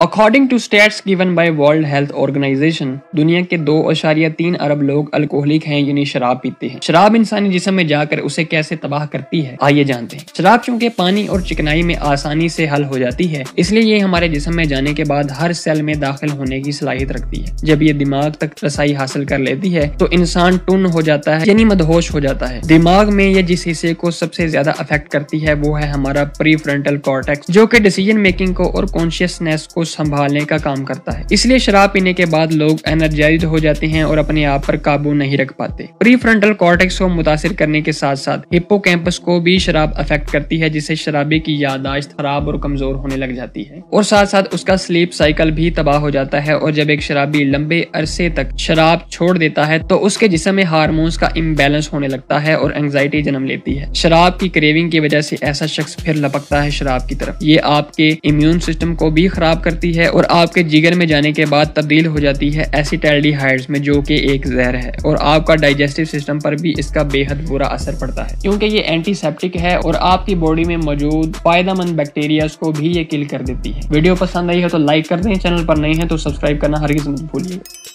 According to stats given by World Health Organization, दुनिया के 2.3 अरब लोग अल्कोहलिक हैं, यानी शराब पीते हैं। शराब इंसानी जिस्म में जाकर उसे कैसे तबाह करती है, आइए जानते हैं। शराब चूंकि पानी और चिकनाई में आसानी से हल हो जाती है, इसलिए ये हमारे जिस्म में जाने के बाद हर सेल में दाखिल होने की सलाहियत रखती है। जब ये दिमाग तक रसाई हासिल कर लेती है तो इंसान टुन हो जाता है, यानी मदहोश हो जाता है। दिमाग में ये जिस हिस्से को सबसे ज्यादा अफेक्ट करती है वो है हमारा प्रीफ्रंटल कॉर्टेक्स, जो कि डिसीजन मेकिंग को और कॉन्शियसनेस को संभालने का काम करता है। इसलिए शराब पीने के बाद लोग एनर्जाइज्ड हो जाते हैं और अपने आप पर काबू नहीं रख पाते। प्रीफ्रंटल कॉर्टेक्स को मुतासिर करने के साथ साथ हिप्पोकैम्पस को भी शराब अफेक्ट करती है, जिससे शराबी की याददाश्त खराब और कमजोर होने लग जाती है और साथ साथ उसका स्लीप साइकिल भी तबाह हो जाता है। और जब एक शराबी लंबे अरसे तक शराब छोड़ देता है तो उसके जिस्म में हार्मोन्स का इम्बैलेंस होने लगता है और एंजाइटी जन्म लेती है। शराब की क्रेविंग की वजह से ऐसा शख्स फिर लपकता है शराब की तरफ। ये आपके इम्यून सिस्टम को भी खराब करती है और आपके जिगर में जाने के बाद तब्दील हो जाती है एसिटाल्डिहाइड्स में, जो कि एक जहर है, और आपका डाइजेस्टिव सिस्टम पर भी इसका बेहद बुरा असर पड़ता है, क्योंकि ये एंटीसेप्टिक है और आपकी बॉडी में मौजूद फायदेमंद बैक्टीरिया को भी ये किल कर देती है। वीडियो पसंद आई है तो लाइक कर दें, चैनल पर नए हैं तो सब्सक्राइब करना हरगिज़ मत भूलिएगा।